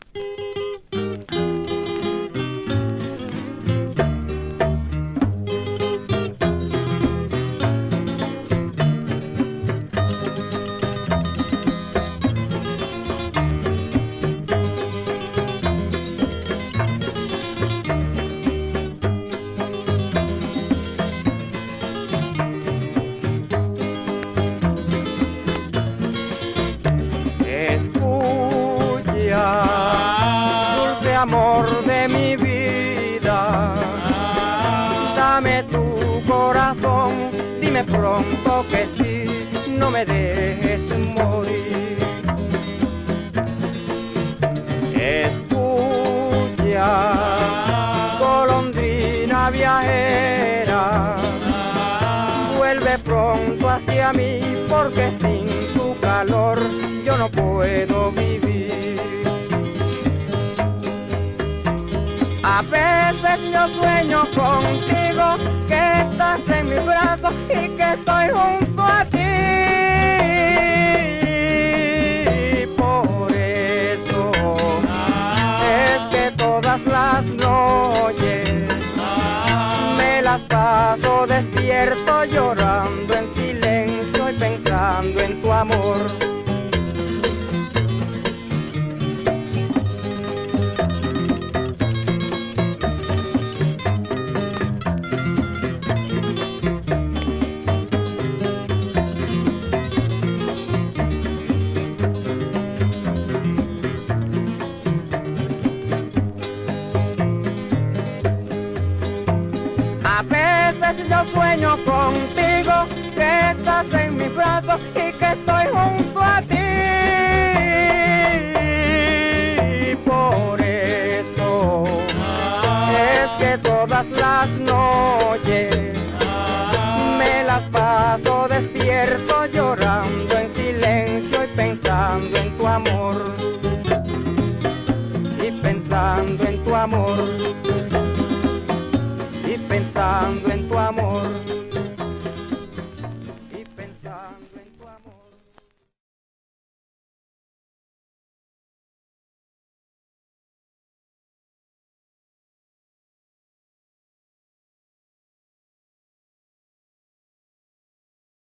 Dulce amor de mi vida, dame tu corazón, dime pronto que sí, no me dejes morir. Escucha, golondrina viajera, vuelve pronto hacia mí, porque sin tu calor yo no puedo vivir. A veces yo sueño contigo, que estás en mis brazos y que estoy junto a ti. Por eso es que todas las noches me las paso despierto, llorando en silencio y pensando en tu amor. A veces yo sueño contigo, que estás en mis brazos y que estoy junto a ti. Por eso es que todas las noches me las paso despierto, llorando en silencio y pensando en tu amor. Y pensando en tu amor. Pensando